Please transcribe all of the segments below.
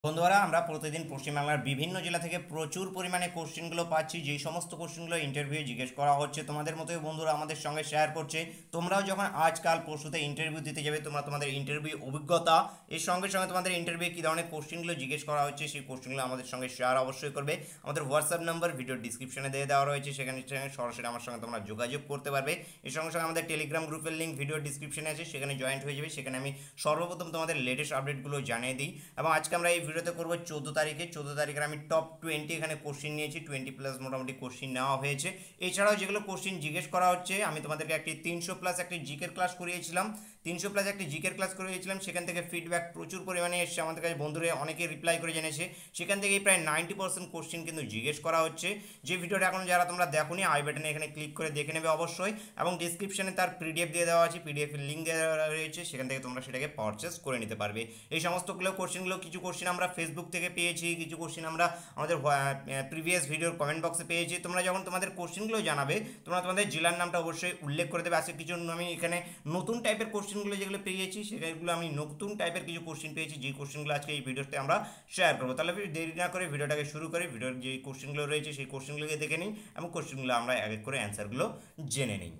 বন্ধুরা আমরা প্রতিদিন পশ্চিমবাংলার বিভিন্ন জেলা থেকে প্রচুর পরিমাণে কোশ্চেনগুলো পাচ্ছি। যেই সমস্ত কোশ্চেনগুলো ইন্টারভিউ জিজ্ঞেস করা হচ্ছে তোমাদের মতোই বন্ধুরা আমাদের সঙ্গে শেয়ার করছে। তোমরাও যখন আজকাল পরশুতে ইন্টারভিউ দিতে যাবে তোমরা তোমাদের ইন্টারভিউ অভিজ্ঞতা এর সঙ্গে সঙ্গে তোমাদের ইন্টারভিউ কী ধরনের কোশ্চেনগুলো জিজ্ঞেস করা হচ্ছে সেই কোশ্চেনগুলো আমাদের সঙ্গে শেয়ার অবশ্যই করবে। আমাদের হোয়াটসঅ্যাপ নাম্বার ভিডিও ডিসক্রিপশনে দিয়ে দেওয়া রয়েছে, সেখানে সরাসরি আমার সঙ্গে তোমরা যোগাযোগ করতে পারবে। এর সঙ্গে সঙ্গে আমাদের টেলিগ্রাম গ্রুপের লিঙ্ক ভিডিও ডিসক্রিপশনে আছে, সেখানে জয়েন্ট হয়ে যাবে। সেখানে আমি সর্বপ্রথম তোমাদের লেটেস্ট আপডেটগুলো জানিয়ে দিই। এবং আজকে আমরা এই ভিডিওতে করবো 14 তারিখের আমি টপ 20 এখানে কোশ্চিন নিয়েছি, 20+ মোটামুটি কোশ্চিন নেওয়া হয়েছে। এছাড়াও যেগুলো কোশ্চিন জিজ্ঞেস করা হচ্ছে, আমি তোমাদেরকে একটি 300+ একটি জিকের ক্লাস করিয়েছিলাম, 300+ একটি জিকের ক্লাস করিয়েছিলাম। সেখান থেকে ফিডব্যাক প্রচুর পরিমাণে এসছে, আমাদের কাছে বন্ধুরা অনেকে রিপ্লাই করে জেনেছে। সেখান থেকে প্রায় 90% কোশ্চিন কিন্তু জিজ্ঞেস করা হচ্ছে। যে ভিডিওটা এখন যারা তোমরা দেখোনি আই বাটনে এখানে ক্লিক করে দেখে নেবে অবশ্যই, এবং ডিসক্রিপশনে তার পিডিএফ দিয়ে দেওয়া আছে, পিডিএফের লিঙ্ক দেওয়া রয়েছে, সেখান থেকে তোমরা সেটাকে পারচেস করে নিতে পারবে। এই সমস্তগুলো কোশ্চেনগুলো, কিছু কোশ্চেন আমরা ফেসবুক থেকে পেয়েছি, কিছু কোশ্চেন আমরা আমাদের প্রিভিয়াস ভিডিওর কমেন্ট বক্সে পেয়েছি। তোমরা যখন তোমাদের কোশ্চেনগুলো জানাবে তোমরা তোমাদের জেলার নামটা অবশ্যই উল্লেখ করে দেবে। আজকে কিছু আমি এখানে নতুন টাইপের কোশ্চেনগুলো যেগুলো পেয়েছি সেগুলো আমি নতুন টাইপের কিছু কোশ্চেন পেয়েছি, যে কোশ্চেনগুলো আজকে এই ভিডিওতে আমরা শেয়ার করবো। তাহলে দেরি না করে ভিডিওটাকে শুরু করি। ভিডিওর যে কোশ্চেনগুলো রয়েছে সেই কোশ্চেনগুলোকে দেখে নিই এবং কোশ্চেনগুলো আমরা এক এক করে অ্যান্সারগুলো জেনে নিই।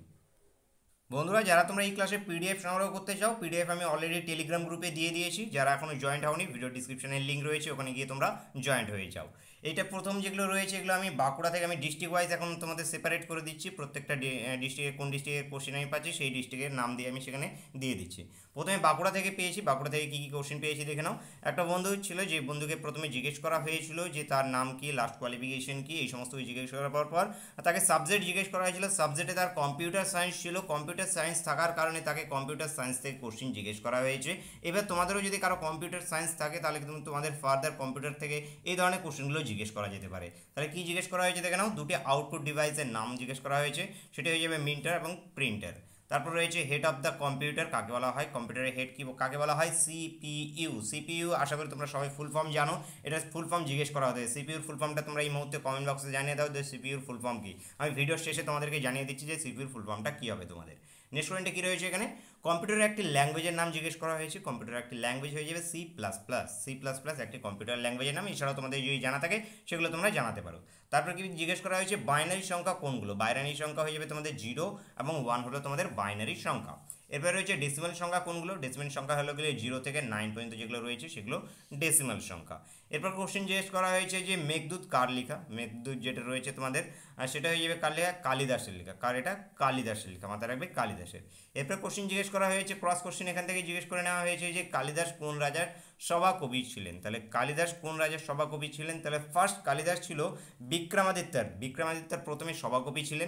বন্ধুরা যারা তোমরা এই ক্লাসে পিডিএফ সংগ্রহ করতে চাও, পিডিএফ আমি অলরেডি টেলিগ্রাম গ্রুপে দিয়ে দিয়েছি। যারা এখনো জয়েন্ট হওনি ভিডিও ডিসক্রিপশনের লিঙ্ক রয়েছে, ওখানে গিয়ে তোমরা জয়েন্ট হয়ে যাও। এইটা প্রথম যেগুলো রয়েছে এগুলো আমি বাঁকুড়া থেকে, আমি ডিস্ট্রিক্ট ওয়াইজ এখন তোমাদের সেপারেট করে দিচ্ছি। প্রত্যেকটা ডিস্ট্রিক্টে কোন ডিস্ট্রিক্টের কোশ্চেন আমি পাচ্ছি সেই ডিস্ট্রিক্টের নাম দিয়ে আমি সেখানে দিয়ে দিচ্ছি। প্রথমে বাঁকুড়া থেকে পেয়েছি, বাঁকুড়া থেকে কী কী কোশ্চেন পেয়েছি দেখে নাও। একটা বন্ধু ছিল, যে বন্ধুকে প্রথমে জিজ্ঞেস করা হয়েছিল যে তার নাম কি, লাস্ট কোয়ালিফিকেশন কি, এই সমস্ত জিজ্ঞেস করার পর তাকে সাবজেক্ট জিজ্ঞেস করা হয়েছিল। সাবজেক্টে তার কম্পিউটার সায়েন্স ছিল, কম্পিউটার সায়েন্স থাকার কারণে তাকে কম্পিউটার সায়েন্স থেকে কোশ্চেন জিজ্ঞেস করা হয়েছে। এবার তোমাদেরও যদি কারো কম্পিউটার সায়েন্স থাকে তাহলে কিন্তু তোমাদের ফার্দার কম্পিউটার থেকে এই ধরনের কোশ্চেনগুলো জিজ্ঞেস করা যেতে পারে। তাহলে কি জিজ্ঞেস করা হয়েছে দেখে নাও। দুটি আউটপুট ডিভাইসের নাম জিজ্ঞেস করা হয়েছে, সেটা হয়ে যাবে মিন্টার এবং প্রিন্টার। তারপর রয়েছে হেড অফ দ্য কম্পিউটার কাকে বলা হয়, কম্পিউটারের হেড কি কাকে বলা হয়, সিপিইউ। সিপিইউ আশা করি তোমরা সবাই ফুল ফর্ম জানো, এটা ফুল ফর্ম জিজ্ঞেস করা হতে। সিপিইউর ফুল ফর্মটা তোমরা এই মুহূর্তে কমেন্ট বক্সে জানিয়ে দাও যে সিপিইউর ফুল ফর্ম কি। আমি ভিডিওর শেষে তোমাদেরকে জানিয়ে দিচ্ছি যে সিপিইউর ফুল ফর্মটা কী হবে তোমাদের। নেক্সট পয়েন্টে কী রয়েছে এখানে, কম্পিউটারের একটি ল্যাঙ্গুয়েজের নাম জিজ্ঞেস করা হয়েছে। কম্পিউটারের একটি ল্যাঙ্গুয়েজ হয়ে যাবে C++। C++ একটি কম্পিউটার ল্যাঙ্গুয়েজের নাম। এছাড়াও তোমাদের যদি জানা থাকে সেগুলো তোমরা জানাতে পারো। তারপর কি জিজ্ঞেস করা হয়েছে, বাইনারি সংখ্যা কোনগুলো। বাইনারি সংখ্যা হয়ে যাবে তোমাদের 0 এবং 1 হলো তোমাদের বাইনারি সংখ্যা। এরপরে রয়েছে ডেসিমাল সংখ্যা কোনগুলো। ডেসিমাল সংখ্যা হলো গেলে 0 থেকে 9 পর্যন্ত যেগুলো রয়েছে সেগুলো ডেসিমাল সংখ্যা। এরপর কোশ্চেন জিজ্ঞেস করা হয়েছে যে মেঘদূত কার লেখা। মেঘদূত যেটা রয়েছে তোমাদের সেটা হয়ে যাবে কার লেখা, কালিদাসের লেখা। কার এটা, কালিদাসের লেখা, মাথায় রাখবে কালিদাসের। এরপর কোশ্চেন জিজ্ঞেস করা হয়েছে, ক্রস কোশ্চেন এখান থেকে জিজ্ঞেস করে নেওয়া হয়েছে যে কালিদাস কোন রাজার সভাকবি ছিলেন। তাহলে কালিদাস কোন রাজার সভাকবি ছিলেন, তাহলে ফার্স্ট কালিদাস ছিল বিক্রমাদিত্যর। বিক্রমাদিত্যর প্রথমে সভাকবি ছিলেন।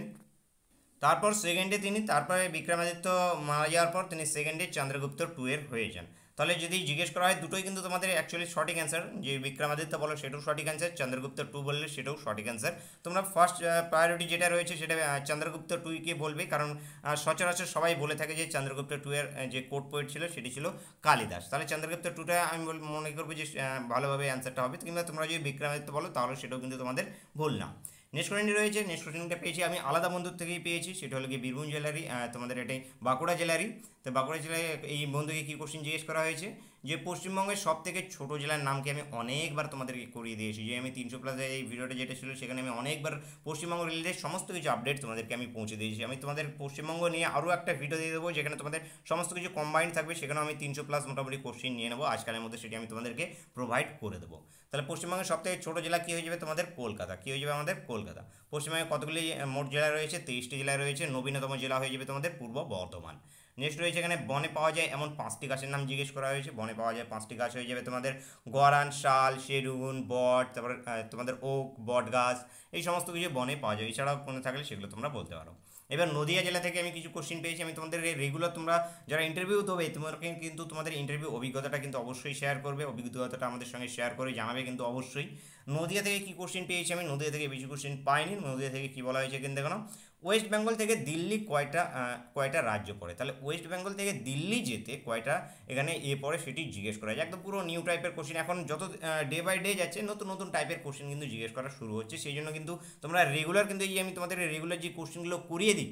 তারপর সেকেন্ডে তিনি, তারপরে বিক্রমাদিত্য মারা যাওয়ার পর তিনি সেকেন্ডে চন্দ্রগুপ্ত টু এর হয়ে যান। তাহলে যদি জিজ্ঞেস করা হয় দুটোই কিন্তু তোমাদের অ্যাকচুয়ালি সঠিক অ্যান্সার, যে বিক্রমাদিত্য বলো সেটাও সঠিক অ্যান্সার, চন্দ্রগুপ্ত টু বললে সেটাও সঠিক অ্যান্সার। তোমরা ফার্স্ট প্রায়োরিটি যেটা রয়েছে সেটা চন্দ্রগুপ্ত টুইকে বলবে, কারণ সচরাচর সবাই বলে থাকে যে চন্দ্রগুপ্ত টু এর যে কোর্ট পোয়েট ছিল সেটি ছিল কালিদাস। তাহলে চন্দ্রগুপ্ত টুটা আমি মনে করবো যে ভালোভাবে অ্যান্সারটা হবে। কিংবা তোমরা যদি বিক্রমাদিত্য বলো তাহলে সেটাও কিন্তু তোমাদের ভুল না। নেক্সট কোশ্চেনটি রয়েছে, নেক্সট কোশ্চেনটা পেয়েছি আমি আলাদা বন্ধুর থেকেই পেয়েছি, সেটা হলো কি বীরভূম জেলারই তোমাদের এটাই বাঁকুড়া জেলারই। তো বাঁকুড়া জেলায় এই বন্ধুকে কী কোশ্চেন জিজ্ঞেস করা হয়েছে, যে পশ্চিমবঙ্গের সব থেকে ছোটো জেলার নামকে আমি অনেকবার তোমাদেরকে করিয়ে দিয়েছি। যে আমি 300+ এই ভিডিওটা যেটা ছিল সেখানে আমি অনেকবার পশ্চিমবঙ্গ রিলেটেড সমস্ত কিছু আপডেট তোমাদেরকে আমি পৌঁছে দিয়েছি। আমি তোমাদের পশ্চিমবঙ্গ নিয়ে আরও একটা ভিডিও দিয়ে দেবো যেখানে তোমাদের সমস্ত কিছু কম্বাইন্ড থাকবে, সেখানেও আমি 300+ মোটামুটি কোশ্চেন নিয়ে নেবো আজকালের মধ্যে, সেটি আমি তোমাদেরকে প্রোভাইড করে দেবো। তাহলে পশ্চিমবঙ্গের সব থেকে ছোটো জেলা কী হয়ে যাবে তোমাদের, কলকাতা। কী হয়ে যাবে আমাদের, কলকাতা। পশ্চিমবঙ্গে কতগুলি মোট জেলা রয়েছে, 23টি জেলা রয়েছে। নবীনতম জেলা হয়ে যাবে তোমাদের পূর্ব বর্ধমান। নেক্সট রয়েছে এখানে বনে পাওয়া যায় এমন 5টি গাছের নাম জিজ্ঞেস করা হয়েছে। বনে পাওয়া যায় 5টি গাছ হয়ে যাবে তোমাদের গরান, শাল, সেগুন, বট, তারপরে তোমাদের ওক, বট গাছ, এই সমস্ত কিছু বনে পাওয়া যায়। এছাড়াও কোনো থাকলে সেগুলো তোমরা বলতে পারো। এবার নদিয়া জেলা থেকে আমি কিছু কোশ্চেন পেয়েছি। আমি তোমাদের রেগুলার তোমরা যারা ইন্টারভিউ দেবে তোমাকে কিন্তু তোমাদের ইন্টারভিউ অভিজ্ঞতাটা কিন্তু অবশ্যই শেয়ার করবে, অভিজ্ঞতাটা আমাদের সঙ্গে শেয়ার করে জানাবে কিন্তু অবশ্যই। নদিয়া থেকে কী কোশ্চেন পেয়েছি আমি, নদিয়া থেকে বেশি কোশ্চেন পাইনি। নদিয়া থেকে কী বলা হয়েছে কিন্তু দেখো না, ওয়েস্ট বেঙ্গল থেকে দিল্লি কয়টা রাজ্য পড়ে। তাহলে ওয়েস্ট বেঙ্গল থেকে দিল্লি যেতে কয়টা এখানে পড়ে সেটি জিজ্ঞেস করা যায়। একদম পুরো নিউ টাইপের কোশ্চেন। এখন যত ডে বাই ডে যাচ্ছে নতুন নতুন টাইপের কোশ্চেন কিন্তু জিজ্ঞেস করা শুরু হচ্ছে। সেই জন্য কিন্তু তোমরা রেগুলার কিন্তু এই আমি তোমাদের রেগুলার যে কোশ্চেনগুলো করিয়ে দিচ্ছি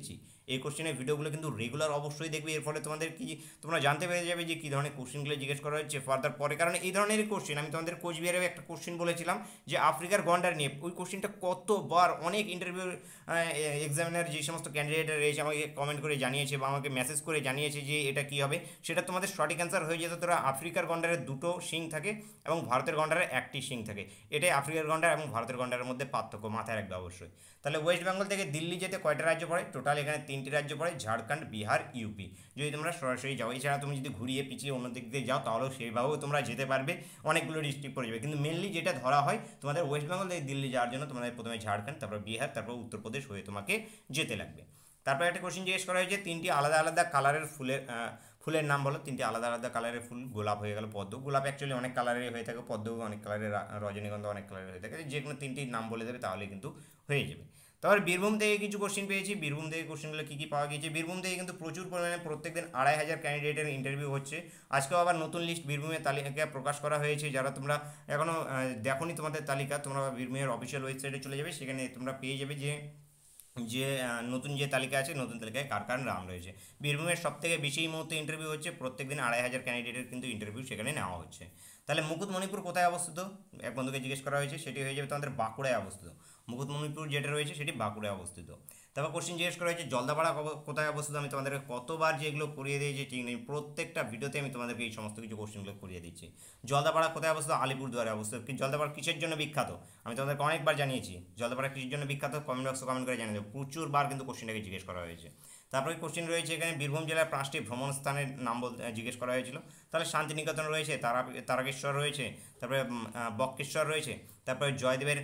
এই কোশ্চেনের ভিডিওগুলো কিন্তু রেগুলার অবশ্যই দেখবে, এর ফলে তোমাদের কি তোমরা জানতে পেরে যাবে যে কী ধরনের কোশ্চেনগুলো জিজ্ঞেস করা হচ্ছে ফার্দার পরে। কারণ এই ধরনের কোশ্চেন আমি তোমাদের কোচবিহারেও একটা কোশ্চেন বলেছিলাম যে আফ্রিকার গন্ডার নিয়ে, ওই কোশ্চেনটা কতবার অনেক ইন্টারভিউ এক্সামিনার যে সমস্ত ক্যান্ডিডেট রয়েছে আমাকে কমেন্ট করে জানিয়েছে বা আমাকে মেসেজ করে জানিয়েছে যে এটা কী হবে, সেটা তোমাদের সঠিক অ্যান্সার হয়ে যেত। তোরা আফ্রিকার গন্ডারের দুটো শিং থাকে এবং ভারতের গন্ডারের একটি শিং থাকে, এটাই আফ্রিকার গন্ডার এবং ভারতের গন্ডারের মধ্যে পার্থক্য, মাথায় রাখবে অবশ্যই। তাহলে ওয়েস্ট বেঙ্গল থেকে দিল্লি যেতে কয়টা রাজ্য পড়ে? টোটাল এখানে 3টি রাজ্য পড়ে, ঝাড়খণ্ড, বিহার, ইউপি। যদি তোমরা সরাসরি যাও, এছাড়া তুমি যদি ঘুরিয়ে পিছিয়ে অন্য দিক দিয়ে যাও তাহলেও সেইভাবেও তোমরা যেতে পারবে, অনেকগুলো ডিস্ট্রিক্ট পড়ে যাবে। কিন্তু মেনলি যেটা ধরা হয় তোমাদের ওয়েস্ট বেঙ্গল থেকে দিল্লি যাওয়ার জন্য তোমাদের প্রথমে ঝাড়খণ্ড, তারপর বিহার, তারপর উত্তরপ্রদেশ হয়ে তোমাকে যেতে লাগবে। তারপর একটা কোশ্চেন জিজ্ঞেস করা হয়েছে 3টি আলাদা আলাদা কালারের ফুলের নাম বলো। 3টি আলাদা আলাদা কালারের ফুল, গোলাপ হয়ে গেল, পদ্ম। গোলাপ অ্যাকচুয়ালি অনেক কালারের হয়ে থাকে, পদ্মও অনেক কালারের, রজনীগন্ধা অনেক কালারের হয়ে থাকে। যে কোনো 3টির নাম বলে দেবে তাহলে কিন্তু হয়ে যাবে। তারপর বীরভূম থেকে কিছু কোশ্চেন পেয়েছি। বীরভূম থেকে কোশ্চেনগুলো কী কী পাওয়া গিয়েছে? বীরভূম থেকে কিন্তু প্রচুর পরিমাণে প্রত্যেকদিন 2500 ক্যান্ডিডেটের ইন্টারভিউ হচ্ছে। আজকেও আবার নতুন লিস্ট বীরভূমের তালিকা প্রকাশ করা হয়েছে। যারা তোমরা এখনও দেখোনি তোমাদের তালিকা, তোমরা বীরভূমের অফিসিয়াল ওয়েবসাইটে চলে যাবে, সেখানে তোমরা পেয়ে যাবে যে যে নতুন যে তালিকা আছে, নতুন তালিকায় কার কার নাম রয়েছে। বীরভূমের সব থেকে বেশি এই মুহূর্তে ইন্টারভিউ হচ্ছে, প্রত্যেকদিন 2500 ক্যান্ডিডেটের কিন্তু ইন্টারভিউ সেখানে নেওয়া হচ্ছে। তাহলে মুকুটমণিপুর কোথায় অবস্থিত? এক বন্ধুকে জিজ্ঞেস করা হয়েছে, সেটি হয়ে যাবে তোমাদের বাঁকুড়ায় অবস্থিত। মুকুটমণিপুর যেটা রয়েছে সেটি বাঁকুড়ায় অবস্থিত। তারপর কোশ্চেন জিজ্ঞেস করা হয়েছে জলদাপাড়া কোথায় অবস্থিত? আমি তোমাদেরকে কতবার যে এগুলো করিয়ে দিয়েছি ঠিক নেই, প্রত্যেকটা ভিডিওতে আমি তোমাদেরকে এই সমস্ত কিছু কোশ্চেনগুলো করিয়ে দিচ্ছি। জলদাপাড়া কোথায় অবস্থিত? আলিপুরদুয়ারে অবস্থিত। জলদাপাড়া কিসের জন্য বিখ্যাত? আমি তোমাদেরকে অনেকবার জানিয়েছি জলদাপাড়া কিসের জন্য বিখ্যাত, কমেন্ট বক্সে কমেন্ট করে জানিয়ে দেবো। প্রচুরবার কিন্তু কোশ্চেনটাকে জিজ্ঞেস করা হয়েছে। তারপরে কোশ্চেন রয়েছে এখানে বীরভূম জেলার 5টি ভ্রমণ স্থানের নাম বলতে জিজ্ঞেস করা হয়েছিল। তাহলে শান্তিনিকেতন রয়েছে, তারকেশ্বর রয়েছে, তারপরে বক্রেশ্বর রয়েছে, তারপরে জয়দেবের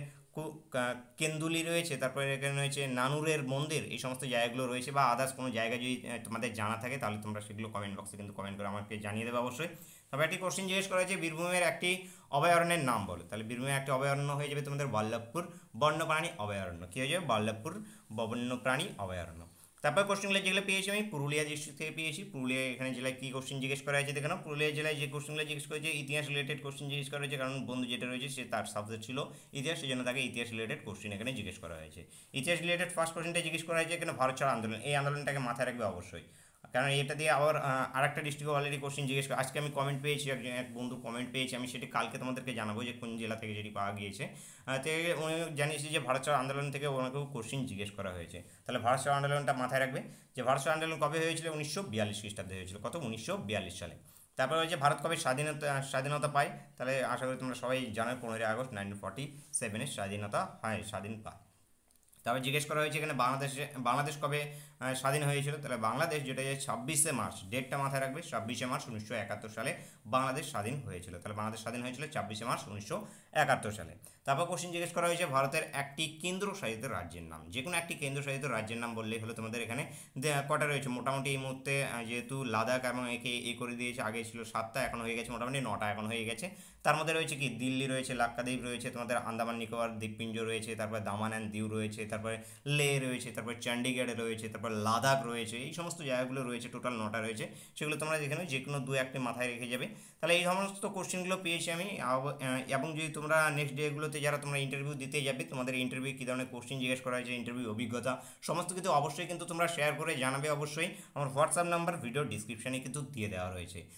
কেন্দুলি রয়েছে, তারপরে এখানে রয়েছে নানুরের মন্দির। এই সমস্ত জায়গাগুলো রয়েছে, বা আদার্স কোনো জায়গা যদি তোমাদের জানা থাকে তাহলে তোমরা সেগুলো কমেন্ট বক্সে কিন্তু কমেন্ট করে আমাকে জানিয়ে দেবে অবশ্যই। তবে একটি কোশ্চেন জিজ্ঞেস করা হয়েছে বীরভূমের একটি অভয়ারণ্যের নাম বলো। তাহলে বীরভূমের একটি অভয়ারণ্য হয়ে যাবে তোমাদের বল্লভপুর বন্যপ্রাণী অভয়ারণ্য। কী হয়ে যাবে? বল্লভপুর বন্যপ্রাণী অভয়ারণ্য। তারপর কোশ্চেনগুলো যেগুলো পেয়েছি আমি পুরুলিয়া ডিস্ট্রিক্ট থেকে পেয়েছি। পুরুলিয়া এখানে জেলায় কী কোশ্চেন জিজ্ঞেস করা হয়েছে দেখে নাও। পুরুলিয়া জেলায় যে কোশ্চেনগুলো জিজ্ঞেস করেছে ইতিহাস রিলেটেড কোশ্চেন জিজ্ঞেস করা হয়েছে, কারণ বন্ধু যেটা রয়েছে সে তার সাবজেক্ট ছিল ইতিহাস, সেই জন্য তাকে ইতিহাস রিলেটেড কোশ্চেন এখানে জিজ্ঞেস করা হয়েছে। ইতিহাস রিলেটেড ফার্স্ট কোশ্চেনটা জিজ্ঞেস করা হয়েছে এখানে ভারত ছাড় আন্দোলন। এই আন্দোলনটাকে মাথায় রাখবে অবশ্যই, কারণ এটা দিয়ে আবার আরেকটা ডিস্ট্রিক্টে অলরেডি কোশ্চেন জিজ্ঞেস করে। আজকে আমি কমেন্ট পেয়েছি, এক বন্ধু কমেন্ট পেয়েছি, আমি সেটি কালকে তোমাদেরকে জানাবো যে কোন জেলা থেকে যেটি পাওয়া গিয়েছে। তো উনি জানিয়েছি যে ভারত ছাড় আন্দোলন থেকে ওনাকেও কোশ্চেন জিজ্ঞেস করা হয়েছে। তাহলে ভারত ছাড় আন্দোলনটা মাথায় রাখবে যে ভারত ছাড় আন্দোলন কবে হয়েছিল? 1942 খ্রিস্টাব্দে হয়েছিল। কত? 1942 সালে। তারপরে হচ্ছে ভারত কবে স্বাধীনতা পায়? তাহলে আশা করি তোমরা সবাই জানো 15ই আগস্ট 1947 স্বাধীনতা হয়, স্বাধীন পায়। তারপর জিজ্ঞেস করা হয়েছে এখানে বাংলাদেশ কবে স্বাধীন হয়েছিল? তাহলে বাংলাদেশ যেটা 26শে মার্চ, ডেটটা মাথায় রাখবে, 26শে মার্চ 1971 সালে বাংলাদেশ স্বাধীন হয়েছিল। তাহলে বাংলাদেশ স্বাধীন হয়েছিল 26শে মার্চ 1971 সালে। তারপর কোশ্চেন জিজ্ঞেস করা হয়েছে ভারতের একটি কেন্দ্রশাসিত রাজ্যের নাম। যে কোনো একটি কেন্দ্রশাসিত রাজ্যের নাম বললেই হলো। তোমাদের এখানে কটা রয়েছে মোটামুটি এই মুহূর্তে, যেহেতু লাদাখ এবং একে এ করে দিয়েছে, আগে ছিল 7টা, এখন হয়ে গেছে মোটামুটি 9টা এখন হয়ে গেছে। তার মধ্যে রয়েছে কি দিল্লি রয়েছে, লাক্ষাদ্বীপ রয়েছে, তোমাদের আন্দামান নিকোবর দ্বীপপুঞ্জ রয়েছে, তারপরে দামান অ্যান্ড দিউ রয়েছে, তারপরে লে রয়েছে, তারপরে চণ্ডীগড় রয়েছে, তারপর লাদাখ রয়েছে। এই সমস্ত জায়গাগুলো রয়েছে, টোটাল 9টা রয়েছে। সেগুলো তোমরা দেখে নাও, যে কোনো 2-1টি মাথায় রেখে যাবে। তাহলে এই সমস্ত কোশ্চেনগুলো পেয়েছি আমি। এবং যদি তোমরা নেক্সট ডেগুলোতে যারা তোমরা ইন্টারভিউ দিতে যাবে, তোমাদের ইন্টারভিউ কী ধরনের কোশ্চেন জিজ্ঞেস করা হয়েছে, ইন্টারভিউ অভিজ্ঞতা সমস্ত কিছু অবশ্যই কিন্তু তোমরা শেয়ার করে জানাবে অবশ্যই। আমার হোয়াটসঅ্যাপ নাম্বার ভিডিও ডিসক্রিপশানে কিন্তু দিয়ে দেওয়া রয়েছে।